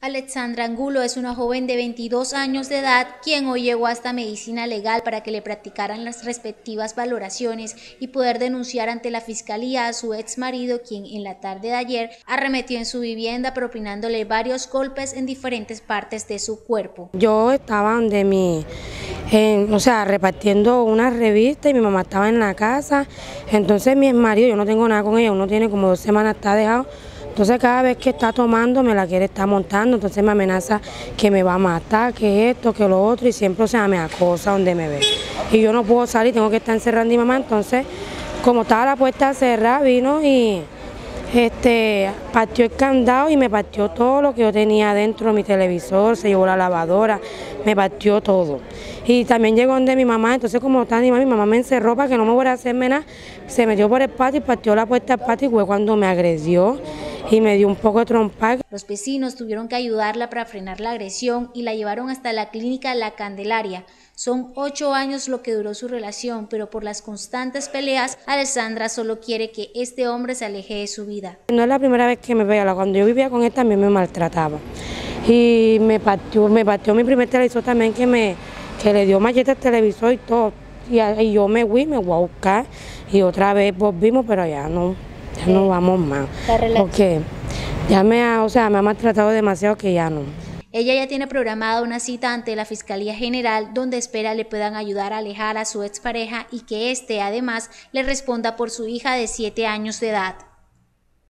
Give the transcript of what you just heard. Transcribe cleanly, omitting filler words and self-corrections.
Alexandra Angulo es una joven de 22 años de edad quien hoy llegó hasta Medicina Legal para que le practicaran las respectivas valoraciones y poder denunciar ante la fiscalía a su ex marido, quien en la tarde de ayer arremetió en su vivienda propinándole varios golpes en diferentes partes de su cuerpo. Yo estaba repartiendo una revista y mi mamá estaba en la casa. Entonces mi ex marido, yo no tengo nada con ella, uno tiene como 2 semanas, está dejado. Entonces cada vez que está tomando me la quiere estar montando, entonces me amenaza que me va a matar, que esto, que lo otro, y siempre me acosa donde me ve. Y yo no puedo salir, tengo que estar encerrada en mi mamá. Entonces, como estaba la puerta cerrada, vino y partió el candado y me partió todo lo que yo tenía adentro, mi televisor, se llevó la lavadora, me partió todo. Y también llegó donde mi mamá, entonces como estaba mi mamá me encerró para que no me fuera a hacerme nada, se metió por el patio y partió la puerta del patio y fue cuando me agredió y me dio un poco de trompa. Los vecinos tuvieron que ayudarla para frenar la agresión y la llevaron hasta la clínica La Candelaria. Son 8 años lo que duró su relación, pero por las constantes peleas, Alexandra solo quiere que este hombre se aleje de su vida. No es la primera vez que me pega, cuando yo vivía con él también me maltrataba. Y me partió mi primer televisor también, que le dio machete al televisor y todo. Y yo me voy a buscar y otra vez volvimos, pero ya no vamos más. Porque ya me ha maltratado demasiado que ya no. Ella ya tiene programada una cita ante la Fiscalía General donde espera le puedan ayudar a alejar a su expareja y que éste además le responda por su hija de 7 años de edad.